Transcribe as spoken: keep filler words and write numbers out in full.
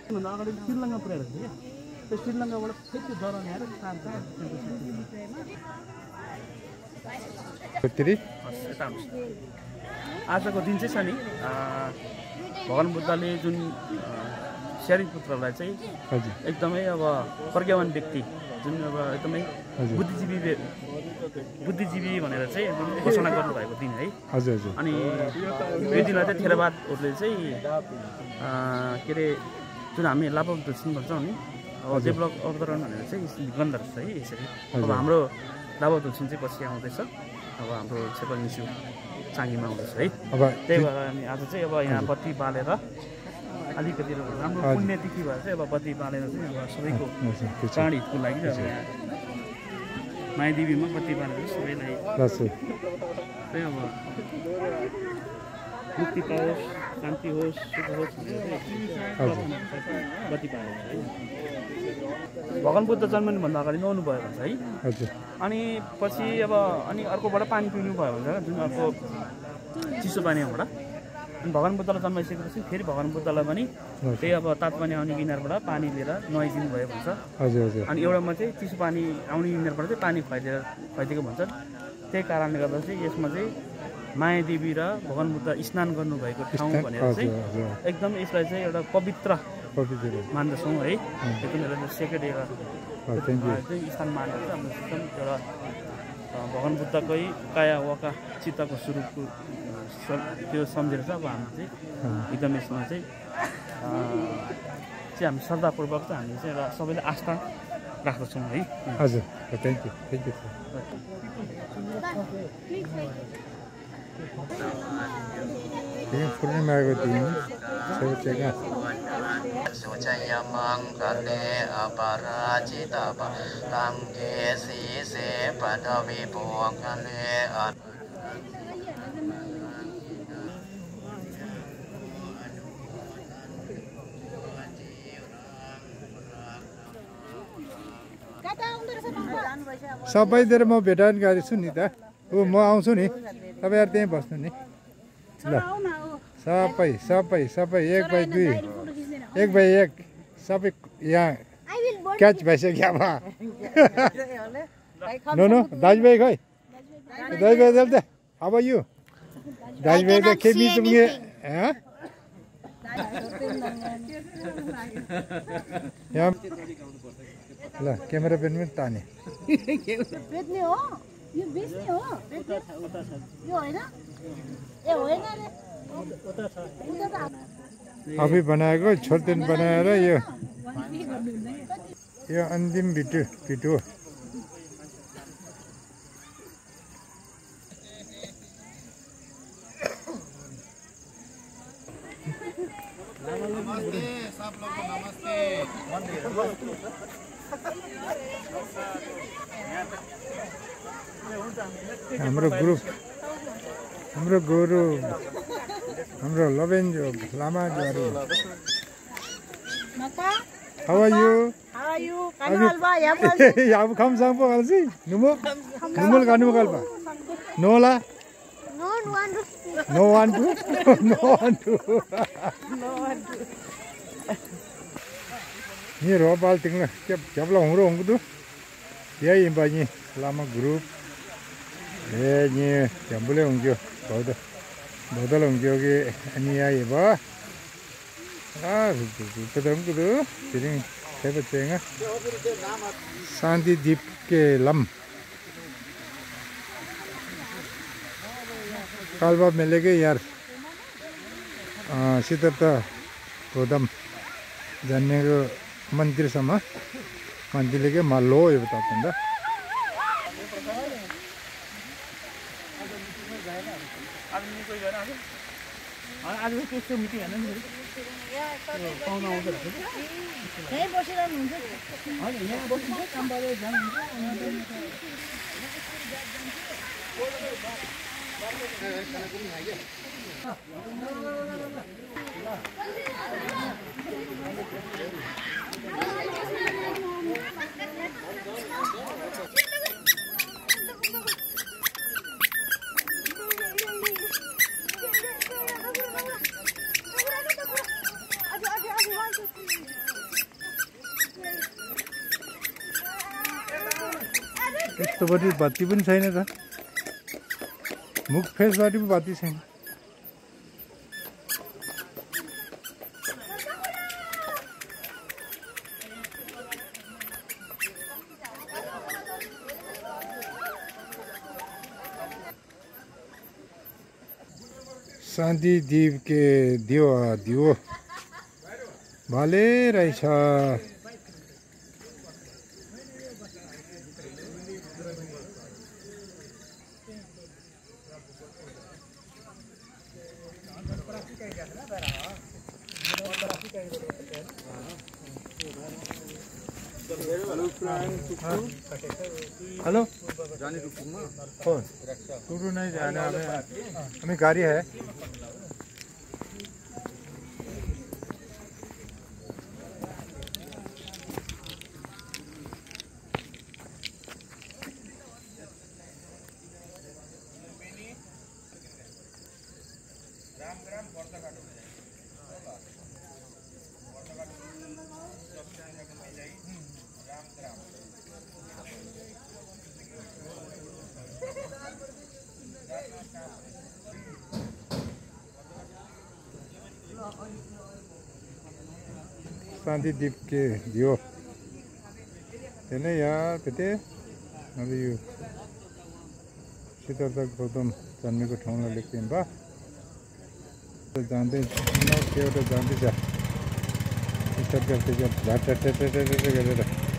अगाडि श्रीलङ्का पुर्याएको थियो क्या त्यो श्रीलङ्काबाट फेरि त्यो जरा ल्याएर तार तार आजको दिन चाहिँ छ नि भगवान बुद्धले जुन स्यारी पुत्रलाई चाहिँ एकदमै अब प्रज्ञावान व्यक्ति जुन अब एकदमै बुद्धिजीवी बुद्धिजीवी भनेर चाहिँ घोषणा गर्नुभएको दिन है। हजुर हजुर। अनि यो दिनलाई चाहिँ थेरवादहरूले चाहिँ के अरे जुन हामी लाभा दर्शन भन्छौँ नि अब डेभलप अवतरण भनेर चाहिँ गन्ध रहेछ है यसरी। अब हाम्रो लाभा दर्शन चाहिँ पछि आउँदैछ अब हाम्रो छेपाङ निस्यु चाङ्गीमा आउँदैछ है। अब त्यही भएर हामी आज चाहिँ अब यहाँ बत्ती बालेर अलिकति राम्रो पुण्यतिथि भएर चाहिँ अब बत्ती बालेर चाहिँ अब सबैको प्राण हितको लागि अब यहाँ मायादेवीमा बत्ती बालेर सबैलाई चाहिँ अब मुक्ति पाओस् शान्ति होस् सुख होस् भनेर चाहिँ बत्ती बालेर है। भगवान बुद्ध जन्मनुभन्दा अगाडि नुहाउनु भयो भन्छ है। अनि पछि अब अनि अर्कोबाट पानी पिउनु भयो भन्छ जुन अर्को चिसो पानीबाट। अनि भगवान बुद्धलाई जन्माइसकेपछि फेरि भगवान बुद्धलाई पनि त्यही अब तातपानी आउने किनारबाट पानी लिएर नुहाइदिनु भयो भन्छ। अनि एउटामा चाहिँ चिसो पानी आउने किनारबाट चाहिँ पानी खुवाइदिएर खुवाइदिएको भन्छ। त्यही कारणले गर्दा चाहिँ यसमा चाहिँ मायादेवी र भगवान बुद्ध स्नान गर्नुभएको ठाउँ भनेर चाहिँ एकदम यसलाई चाहिँ एउटा पवित्र मान्दछौँ है। एकदम एउटा सेक्रेट एउटा स्थान मानेर चाहिँ हाम्रो एकदम एउटा भगवान बुद्धकै काया वका चित्तको स्वरूपको त्यो सम्झेर चाहिँ अब हामी चाहिँ एकदम यसमा चाहिँ चाहिँ हामी श्रद्धापूर्वक चाहिँ हामीले चाहिँ एउटा सबैले आस्था राख्दछौँ है। हजुर thank you thank you sir. पूर्णिमाको दिन सोचेका सुचय मङ्गले अपराजित ताङ्गे शीसे पदवी भोगले सबैतिर म भेटान गएको छु नि त। ऊ म आउँछु नि तपाईँहरू त्यहीँ बस्नु नि ल। सबै सबै सबै एक बाई दुई एक बाई एक सबै यहाँ क्याच भइसक्यो अब। नो नो दाजुभाइ खै दाजुभाइ त अब यो दाजुभाइ त खेमी चुङ्गे यहाँ ल क्यामेरा पेन पनि ताने आफै बनाएको छोर्तेन बनाएर यो यो अन्तिम भिडियो भिडियो हाम्रो ग्रुप हाम्रो गुरु हाम्रो लवेन्जो लामाहरू How are you? How are you? Kanal ba? Yabu. Yabu kam sang po kalsi. Numo. Numul kanu kalpa. No la. No one to. No one to. No one to. No one to. Ni robal tingla. Kep kepla hungro hungdu. Ya imba ni lama group. Eh ni jambule hungjo. Bodo. Bodo hungjo ke ni ya iba. Ah, betul betul. Jadi saya percaya Santi Deep के लम कालबा मिलेगे यार सिद्धता गोदम जाने को मंदिर समा मंदिर के मालो ये बता पंदा आज भी कैसे मीटिंग है ना मेरी कौन आऊँ तो नहीं बोशी रहा मुझे हाँ ये बोशी से काम बारे जान Aduh, aduh, aduh, यस्तोपट्टि बत्ती पनि छैन त मुख फेसपट्टि पनि बत्ती छैन शान्ति द्वीप के दियो दियो भाले रहेछ हेलो जाने रुकूंगा कौन टूटू नहीं जाना हमें हमें गाड़ी है शान्ति द्वीप के दियो तेने यार तेते अभी यो सिद्धार्थ गौतम जन्मेको ठाउँलाई लेख्दैन बा जान्दै न के एउटा जान्दै छ स्टार्ट गर्दै छ झाट झाट झाट झाट गरेर